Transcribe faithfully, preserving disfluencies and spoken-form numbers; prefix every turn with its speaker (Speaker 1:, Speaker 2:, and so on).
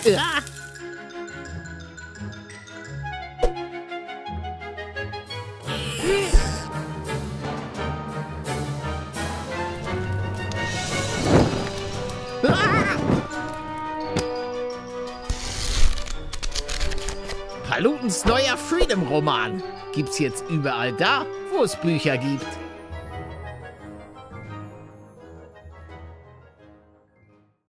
Speaker 1: Ja. Palutens neuer Freedom-Roman gibt's jetzt überall da, wo es Bücher gibt.